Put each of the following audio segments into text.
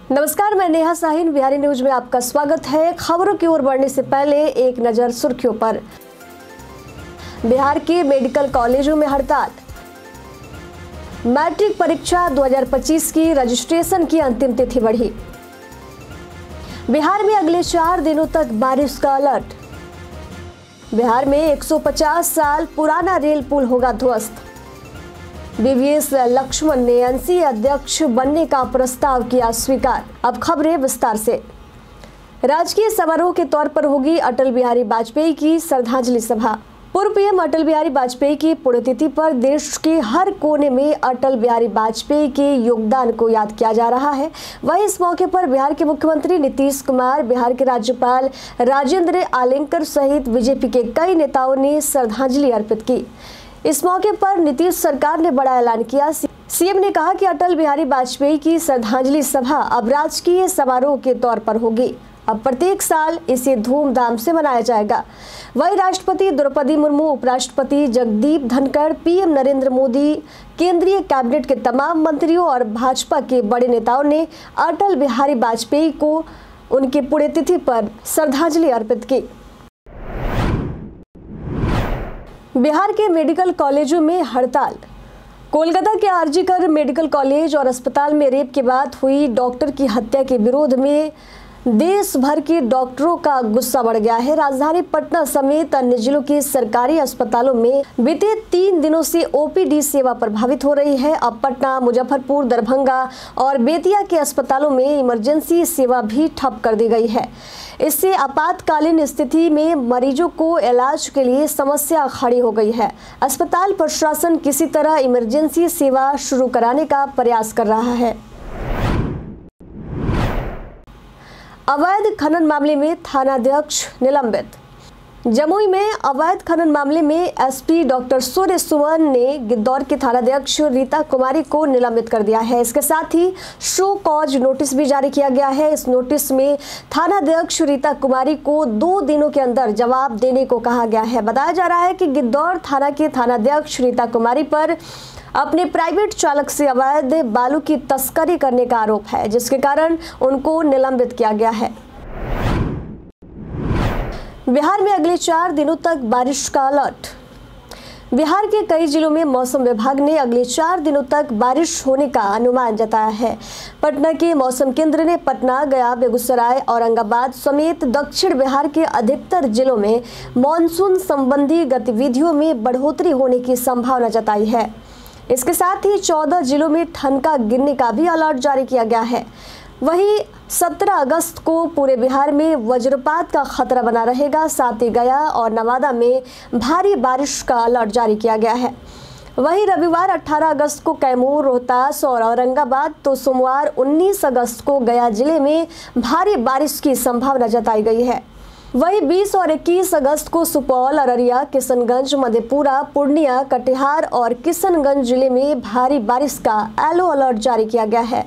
नमस्कार, मैं नेहा साहिन। बिहारी न्यूज में आपका स्वागत है। खबरों की ओर बढ़ने से पहले एक नजर सुर्खियों पर। बिहार के मेडिकल कॉलेजों में हड़ताल। मैट्रिक परीक्षा 2025 की रजिस्ट्रेशन की अंतिम तिथि बढ़ी। बिहार में अगले 4 दिनों तक बारिश का अलर्ट। बिहार में 150 साल पुराना रेल पुल होगा ध्वस्त। वीवीएस लक्ष्मण ने एनसीए अध्यक्ष बनने का प्रस्ताव किया स्वीकार। अब खबरें विस्तार से। राजकीय समारोह के तौर पर होगी अटल बिहारी वाजपेयी की श्रद्धांजलि सभा। पूर्व पीएम अटल बिहारी वाजपेयी की पुण्यतिथि पर देश के हर कोने में अटल बिहारी वाजपेयी के योगदान को याद किया जा रहा है। वहीं इस मौके पर बिहार के मुख्यमंत्री नीतीश कुमार, बिहार के राज्यपाल राजेंद्र आलेंकर सहित बीजेपी के कई नेताओं ने श्रद्धांजलि अर्पित की। इस मौके पर नीतीश सरकार ने बड़ा ऐलान किया। सीएम ने कहा कि अटल बिहारी वाजपेयी की श्रद्धांजलि सभा अब राजकीय समारोह के तौर पर होगी। अब प्रत्येक साल इसे धूमधाम से मनाया जाएगा। वहीं राष्ट्रपति द्रौपदी मुर्मू, उपराष्ट्रपति जगदीप धनखड़, पीएम नरेंद्र मोदी, केंद्रीय कैबिनेट के तमाम मंत्रियों और भाजपा के बड़े नेताओं ने अटल बिहारी वाजपेयी को उनकी पुण्यतिथि पर श्रद्धांजलि अर्पित की। बिहार के मेडिकल कॉलेजों में हड़ताल। कोलकाता के आरजीकर मेडिकल कॉलेज और अस्पताल में रेप के बाद हुई डॉक्टर की हत्या के विरोध में देश भर के डॉक्टरों का गुस्सा बढ़ गया है। राजधानी पटना समेत अन्य जिलों के सरकारी अस्पतालों में बीते 3 दिनों से ओपीडी सेवा प्रभावित हो रही है। अब पटना, मुजफ्फरपुर, दरभंगा और बेतिया के अस्पतालों में इमरजेंसी सेवा भी ठप कर दी गई है। इससे आपातकालीन स्थिति में मरीजों को इलाज के लिए समस्या खड़ी हो गई है। अस्पताल प्रशासन किसी तरह इमरजेंसी सेवा शुरू कराने का प्रयास कर रहा है। अवैध खनन मामले में थानाध्यक्ष निलंबित। जमुई में अवैध खनन मामले में एसपी डॉक्टर सूर्य सुमन ने गिद्धौर के थानाध्यक्ष रीता कुमारी को निलंबित कर दिया है। इसके साथ ही शो कॉज नोटिस भी जारी किया गया है। इस नोटिस में थानाध्यक्ष रीता कुमारी को 2 दिनों के अंदर जवाब देने को कहा गया है। बताया जा रहा है कि गिद्धौर थाना के थानाध्यक्ष रीता कुमारी पर अपने प्राइवेट चालक से अवैध बालू की तस्करी करने का आरोप है, जिसके कारण उनको निलंबित किया गया है। बिहार में अगले 4 दिनों तक बारिश का अलर्ट। बिहार के कई जिलों में मौसम विभाग ने अगले 4 दिनों तक बारिश होने का अनुमान जताया है। पटना के मौसम केंद्र ने पटना, गया, बेगूसराय, औरंगाबाद समेत दक्षिण बिहार के अधिकतर जिलों में मानसून संबंधी गतिविधियों में बढ़ोतरी होने की संभावना जताई है। इसके साथ ही 14 जिलों में ठनका गिरने का भी अलर्ट जारी किया गया है। वहीं 17 अगस्त को पूरे बिहार में वज्रपात का खतरा बना रहेगा। साथ ही गया और नवादा में भारी बारिश का अलर्ट जारी किया गया है। वहीं रविवार 18 अगस्त को कैमूर, रोहतास और औरंगाबाद, तो सोमवार 19 अगस्त को गया जिले में भारी बारिश की संभावना जताई गई है। वहीं 20 और 21 अगस्त को सुपौल, अररिया, किशनगंज, मधेपुरा, पूर्णिया, कटिहार और किशनगंज जिले में भारी बारिश का येलो अलर्ट जारी किया गया है।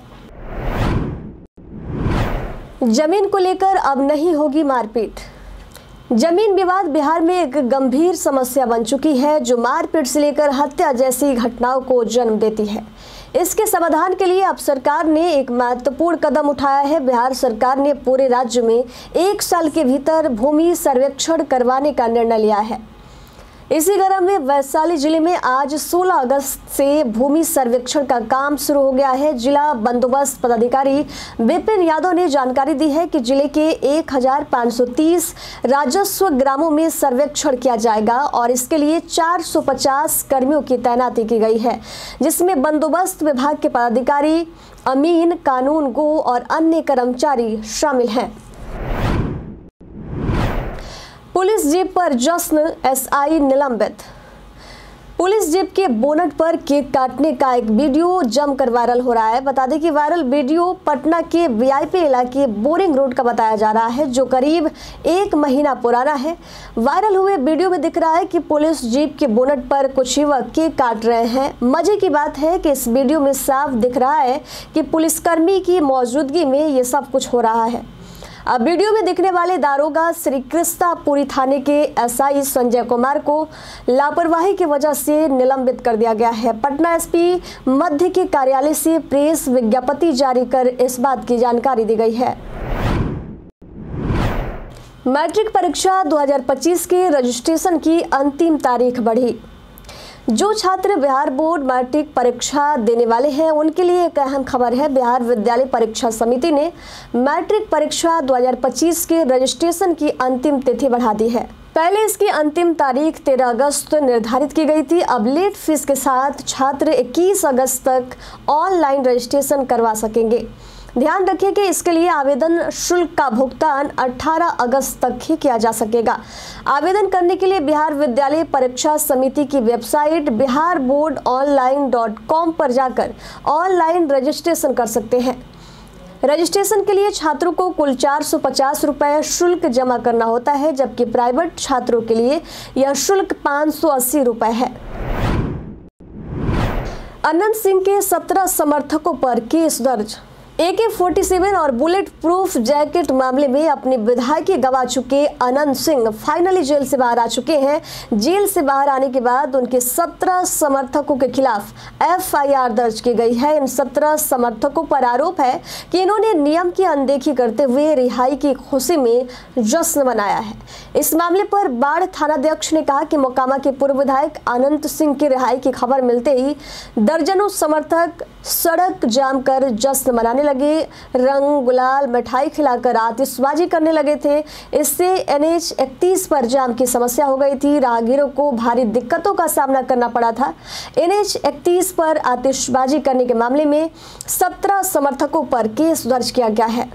जमीन को लेकर अब नहीं होगी मारपीट। जमीन विवाद बिहार में एक गंभीर समस्या बन चुकी है, जो मारपीट से लेकर हत्या जैसी घटनाओं को जन्म देती है। इसके समाधान के लिए अब सरकार ने एक महत्वपूर्ण कदम उठाया है। बिहार सरकार ने पूरे राज्य में 1 साल के भीतर भूमि सर्वेक्षण करवाने का निर्णय लिया है। इसी क्रम में वैशाली जिले में आज 16 अगस्त से भूमि सर्वेक्षण का काम शुरू हो गया है। जिला बंदोबस्त पदाधिकारी विपिन यादव ने जानकारी दी है कि जिले के 1530 राजस्व ग्रामों में सर्वेक्षण किया जाएगा और इसके लिए 450 कर्मियों की तैनाती की गई है, जिसमें बंदोबस्त विभाग के पदाधिकारी, अमीन, कानून गो और अन्य कर्मचारी शामिल हैं। पुलिस जीप पर जश्न, एसआई निलंबित। पुलिस जीप के बोनट पर केक काटने का एक वीडियो जमकर वायरल हो रहा है। बता दें कि वायरल वीडियो पटना के वीआईपी इलाके बोरिंग रोड का बताया जा रहा है, जो करीब 1 महीना पुराना है। वायरल हुए वीडियो में दिख रहा है कि पुलिस जीप के बोनट पर कुछ युवक केक काट रहे हैं। मजे की बात है कि इस वीडियो में साफ दिख रहा है कि पुलिसकर्मी की मौजूदगी में ये सब कुछ हो रहा है। अब वीडियो में दिखने वाले दारोगा श्री कृष्णापुरी थाने के एसआई संजय कुमार को लापरवाही की वजह से निलंबित कर दिया गया है। पटना एसपी मध्य के कार्यालय से प्रेस विज्ञप्ति जारी कर इस बात की जानकारी दी गई है। मैट्रिक परीक्षा 2025 के रजिस्ट्रेशन की अंतिम तारीख बढ़ी। जो छात्र बिहार बोर्ड मैट्रिक परीक्षा देने वाले हैं उनके लिए एक अहम खबर है। बिहार विद्यालय परीक्षा समिति ने मैट्रिक परीक्षा 2025 के रजिस्ट्रेशन की अंतिम तिथि बढ़ा दी है। पहले इसकी अंतिम तारीख 13 अगस्त निर्धारित की गई थी। अब लेट फीस के साथ छात्र 21 अगस्त तक ऑनलाइन रजिस्ट्रेशन करवा सकेंगे। ध्यान रखिए कि इसके लिए आवेदन शुल्क का भुगतान 18 अगस्त तक ही किया जा सकेगा। आवेदन करने के लिए बिहार विद्यालय परीक्षा समिति की वेबसाइट biharboardonline.com पर जाकर ऑनलाइन रजिस्ट्रेशन कर सकते हैं। रजिस्ट्रेशन के लिए छात्रों को कुल 450 रुपये शुल्क जमा करना होता है, जबकि प्राइवेट छात्रों के लिए यह शुल्क 580 रुपये है। अनंत सिंह के 17 समर्थकों पर केस दर्ज। AK-47 और बुलेट प्रूफ जैकेट मामले में अपनी विधायकी गवा चुके अनंत सिंह फाइनली जेल से बाहर आ चुके हैं। जेल से बाहर आने के बाद उनके 17 समर्थकों के खिलाफ FIR दर्ज की गई है। इन 17 समर्थकों पर आरोप है कि इन्होंने नियम की अनदेखी करते हुए रिहाई की खुशी में जश्न मनाया है। इस मामले पर बाढ़ थानाध्यक्ष ने कहा कि मोकामा के पूर्व विधायक अनंत सिंह की रिहाई की खबर मिलते ही दर्जनों समर्थक सड़क जाम कर जश्न मनाने लगे, रंग गुलाल मिठाई खिलाकर आतिशबाजी करने लगे थे। इससे NH 31 पर जाम की समस्या हो गई थी। राहगीरों को भारी दिक्कतों का सामना करना पड़ा था। NH 31 पर आतिशबाजी करने के मामले में 17 समर्थकों पर केस दर्ज किया गया है।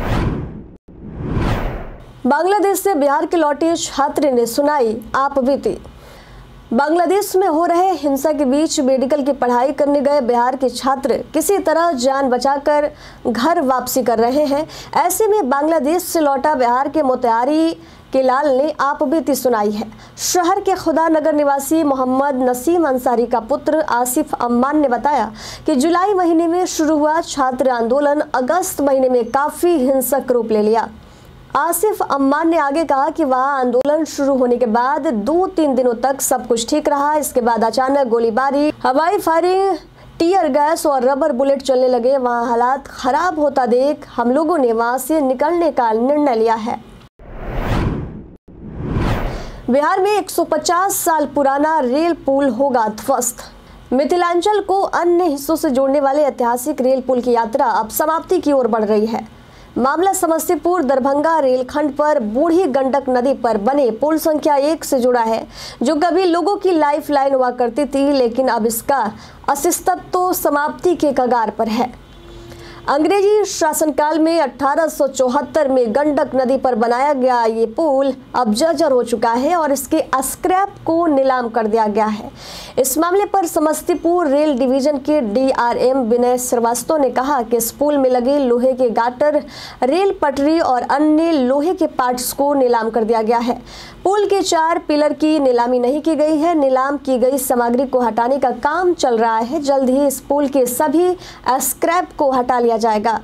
बांग्लादेश से बिहार के लौटे छात्र ने सुनाई आप बीती। बांग्लादेश में हो रहे हिंसा के बीच मेडिकल की पढ़ाई करने गए बिहार के छात्र किसी तरह जान बचाकर घर वापसी कर रहे हैं। ऐसे में बांग्लादेश से लौटा बिहार के मोतिहारी के लाल ने आप बीती सुनाई है। शहर के खुदा नगर निवासी मोहम्मद नसीम अंसारी का पुत्र आसिफ अम्मान ने बताया कि जुलाई महीने में शुरू हुआ छात्र आंदोलन अगस्त महीने में काफी हिंसक रूप ले लिया। आसिफ अम्मान ने आगे कहा कि वहां आंदोलन शुरू होने के बाद 2-3 दिनों तक सब कुछ ठीक रहा। इसके बाद अचानक गोलीबारी, हवाई फायरिंग, टीयर गैस और रबर बुलेट चलने लगे। वहां हालात खराब होता देख हम लोगों ने वहां से निकलने का निर्णय लिया है। बिहार में 150 साल पुराना रेल पुल होगा ध्वस्त। मिथिलांचल को अन्य हिस्सों से जोड़ने वाले ऐतिहासिक रेल पुल की यात्रा अब समाप्ति की ओर बढ़ रही है। मामला समस्तीपुर दरभंगा रेलखंड पर बूढ़ी गंडक नदी पर बने पुल संख्या 1 से जुड़ा है, जो कभी लोगों की लाइफ लाइन हुआ करती थी, लेकिन अब इसका अस्तित्व समाप्ति के कगार पर है। अंग्रेजी शासनकाल में 1874 में गंडक नदी पर बनाया गया ये पुल अब जर्जर हो चुका है और इसके स्क्रैप को नीलाम कर दिया गया है। इस मामले पर समस्तीपुर रेल डिवीजन के DRM विनय श्रीवास्तव ने कहा कि इस पुल में लगे लोहे के गाटर, रेल पटरी और अन्य लोहे के पार्ट्स को नीलाम कर दिया गया है। पुल के 4 पिलर की नीलामी नहीं की गई है। नीलाम की गई सामग्री को हटाने का काम चल रहा है। जल्द ही इस पुल के सभी स्क्रैप को हटा लिया जाएगा।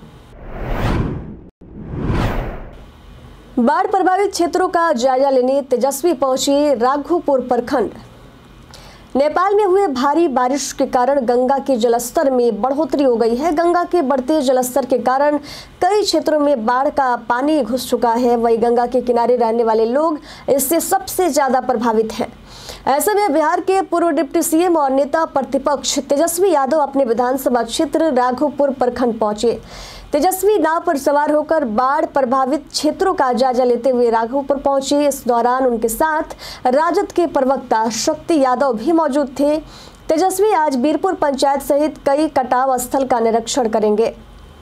बाढ़ प्रभावित क्षेत्रों का जायजा लेने तेजस्वी पहुंचे राघोपुर प्रखंड। नेपाल में हुए भारी बारिश के कारण गंगा के जलस्तर में बढ़ोतरी हो गई है। गंगा के बढ़ते जलस्तर के कारण कई क्षेत्रों में बाढ़ का पानी घुस चुका है। वहीं गंगा के किनारे रहने वाले लोग इससे सबसे ज्यादा प्रभावित हैं। ऐसे में बिहार के पूर्व डिप्टी CM और नेता प्रतिपक्ष तेजस्वी यादव अपने विधानसभा क्षेत्र राघोपुर प्रखंड पहुंचे। तेजस्वी नाव पर सवार होकर बाढ़ प्रभावित क्षेत्रों का जायजा लेते हुए राघोपुर पहुंचे। इस दौरान उनके साथ राजद के प्रवक्ता शक्ति यादव भी मौजूद थे। तेजस्वी आज बीरपुर पंचायत सहित कई कटाव स्थल का निरीक्षण करेंगे।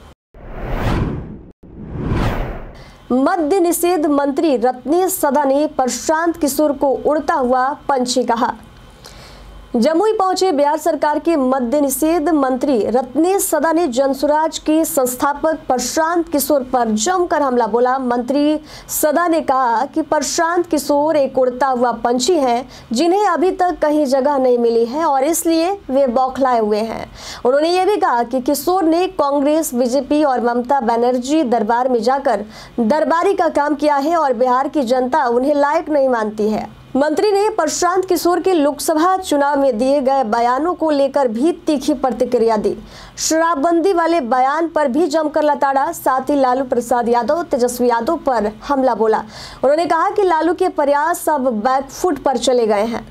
मद्य निषेध मंत्री रत्नेश सदा ने प्रशांत किशोर को उड़ता हुआ पंछी कहा। जमुई पहुंचे बिहार सरकार के मद्य निषेध मंत्री रत्नेश सदा ने जनसुराज के संस्थापक प्रशांत किशोर पर जमकर हमला बोला। मंत्री सदा ने कहा कि प्रशांत किशोर एक उड़ता हुआ पंछी हैं जिन्हें अभी तक कहीं जगह नहीं मिली है और इसलिए वे बौखलाए हुए हैं। उन्होंने ये भी कहा कि किशोर ने कांग्रेस, बीजेपी और ममता बनर्जी दरबार में जाकर दरबारी का काम किया है और बिहार की जनता उन्हें लायक नहीं मानती है। मंत्री ने प्रशांत किशोर के लोकसभा चुनाव में दिए गए बयानों को लेकर भी तीखी प्रतिक्रिया दी। शराबबंदी वाले बयान पर भी जमकर लताड़ा। साथ ही लालू प्रसाद यादव, तेजस्वी यादव पर हमला बोला। उन्होंने कहा कि लालू के प्रयास अब बैकफुट पर चले गए हैं।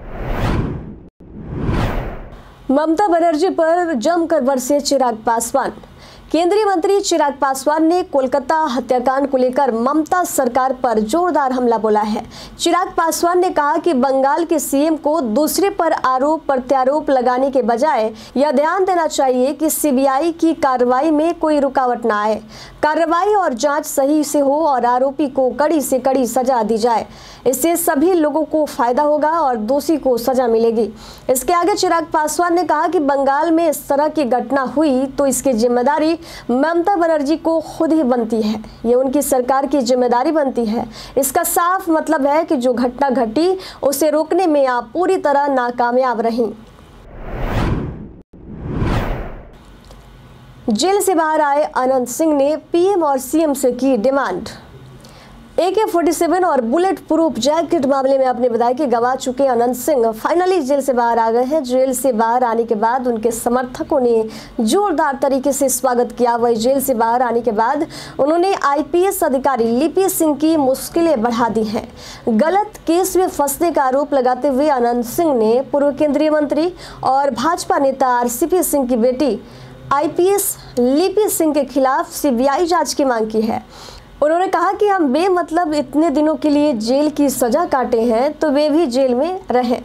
ममता बनर्जी पर जमकर बरसे चिराग पासवान। केंद्रीय मंत्री चिराग पासवान ने कोलकाता हत्याकांड को लेकर ममता सरकार पर जोरदार हमला बोला है। चिराग पासवान ने कहा कि बंगाल के सीएम को दूसरे पर आरोप प्रत्यारोप लगाने के बजाय यह ध्यान देना चाहिए कि सीबीआई की कार्रवाई में कोई रुकावट ना आए, कार्रवाई और जांच सही से हो और आरोपी को कड़ी से कड़ी सजा दी जाए। इससे सभी लोगों को फायदा होगा और दोषी को सजा मिलेगी। इसके आगे चिराग पासवान ने कहा कि बंगाल में इस तरह की घटना हुई तो इसकी जिम्मेदारी ममता बनर्जी को खुद ही बनती है। ये उनकी सरकार की जिम्मेदारी बनती है। इसका साफ मतलब है कि जो घटना घटी उसे रोकने में आप पूरी तरह नाकामयाब रहीं। जेल से बाहर आए अनंत सिंह ने पीएम और सीएम से की डिमांड। AK-47 और बुलेट प्रूफ जैकेट मामले में अपने विधायकी गंवा चुके अनंत सिंह फाइनली जेल से बाहर आ गए हैं। जेल से बाहर आने के बाद उनके समर्थकों ने जोरदार तरीके से स्वागत किया। वही जेल से बाहर आने के बाद उन्होंने IPS अधिकारी लिपि सिंह की मुश्किलें बढ़ा दी हैं। गलत केस में फंसने का आरोप लगाते हुए अनंत सिंह ने पूर्व केंद्रीय मंत्री और भाजपा नेता RCP सिंह की बेटी IPS लिपि सिंह के खिलाफ CBI जांच की मांग की है। उन्होंने कहा कि हम बेमतलब इतने दिनों के लिए जेल की सजा काटे हैं तो वे भी जेल में रहें।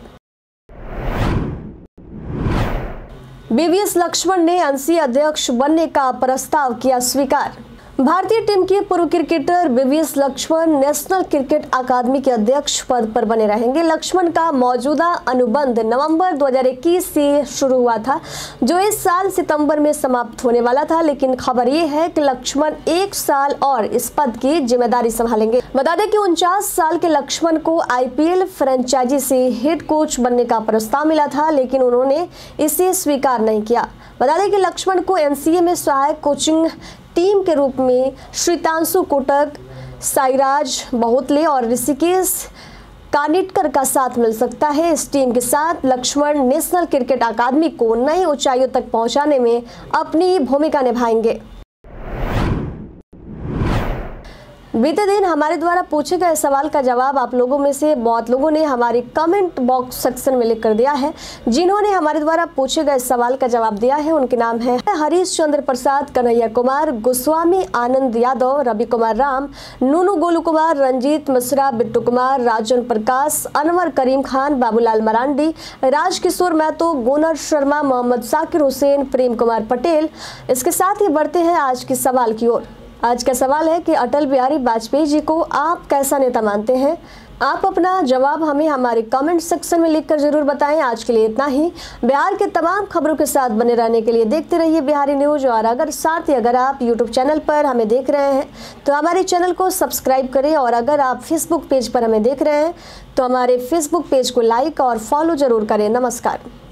BVS लक्ष्मण ने NCA अध्यक्ष बनने का प्रस्ताव किया स्वीकार। भारतीय टीम के पूर्व cricketer BVS Laxman national cricket academy के अध्यक्ष पद पर बने रहेंगे। लक्ष्मण का मौजूदा अनुबंध नवंबर 2021 से शुरू हुआ था, जो इस साल सितंबर में समाप्त होने वाला था। लेकिन खबर ये है कि लक्ष्मण 1 साल और इस पद की जिम्मेदारी संभालेंगे। बता दें कि 49 साल के लक्ष्मण को IPL फ्रेंचाइजी से हेड कोच बनने का प्रस्ताव मिला था, लेकिन उन्होंने इसे स्वीकार नहीं किया। बता दें कि लक्ष्मण को NCA में सहायक कोचिंग टीम के रूप में श्रीतांशु कोटक, साईराज बहुतले और ऋषिकेश कानिटकर का साथ मिल सकता है। इस टीम के साथ लक्ष्मण नेशनल क्रिकेट अकादमी को नई ऊंचाइयों तक पहुंचाने में अपनी भूमिका निभाएंगे। बीते दिन हमारे द्वारा पूछे गए सवाल का जवाब आप लोगों में से बहुत लोगों ने हमारे कमेंट बॉक्स सेक्शन में लिख कर दिया है। जिन्होंने हमारे द्वारा पूछे गए सवाल का जवाब दिया है उनके नाम है हरीश चंद्र प्रसाद, कन्हैया कुमार, गोस्वामी आनंद यादव, रवि कुमार राम, नूनू गोलू कुमार, रंजीत मिश्रा, बिट्टू कुमार, राजन प्रकाश, अनवर करीम खान, बाबूलाल मरांडी, राजकिशोर महतो, गुनर शर्मा, मोहम्मद साकिर हुसैन, प्रेम कुमार पटेल। इसके साथ ही बढ़ते हैं आज के सवाल की ओर। आज का सवाल है कि अटल बिहारी वाजपेयी जी को आप कैसा नेता मानते हैं? आप अपना जवाब हमें हमारे कमेंट सेक्शन में लिखकर जरूर बताएं। आज के लिए इतना ही। बिहार के तमाम खबरों के साथ बने रहने के लिए देखते रहिए बिहारी न्यूज। और अगर आप यूट्यूब चैनल पर हमें देख रहे हैं तो हमारे चैनल को सब्सक्राइब करें। और अगर आप फेसबुक पेज पर हमें देख रहे हैं तो हमारे फेसबुक पेज को लाइक और फॉलो जरूर करें। नमस्कार।